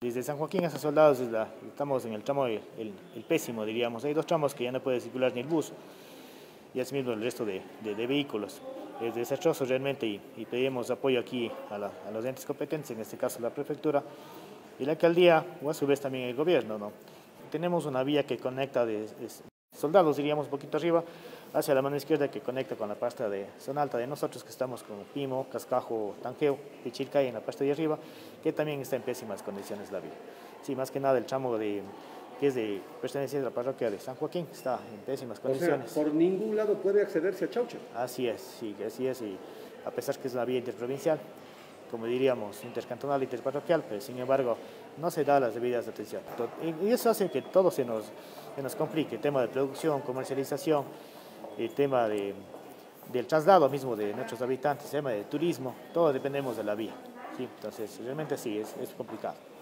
Desde San Joaquín hasta Soldados estamos en el tramo el pésimo, diríamos. Hay dos tramos que ya no puede circular ni el bus y asimismo el resto de vehículos. Es desastroso realmente y pedimos apoyo aquí a los entes competentes, en este caso la prefectura y la alcaldía, o a su vez también el gobierno, ¿no? Tenemos una vía que conecta de Soldados, diríamos un poquito arriba, hacia la mano izquierda, que conecta con la pasta de Zona Alta de nosotros, que estamos con Pimo, Cascajo, Tanqueo, Pichilcay en la pasta de arriba, que también está en pésimas condiciones la vía. Sí, más que nada el tramo que es de pertenencia de la parroquia de San Joaquín, está en pésimas condiciones. O sea, por ningún lado puede accederse a Chaucha. Así es, sí, así es, y a pesar que es una vía interprovincial, como diríamos, intercantonal e interparroquial, pero sin embargo no se da las debidas atención. Y eso hace que todo se nos complique, el tema de producción, comercialización, el tema del traslado mismo de nuestros habitantes, el tema de turismo, todos dependemos de la vía. ¿Sí? Entonces, realmente sí, es complicado.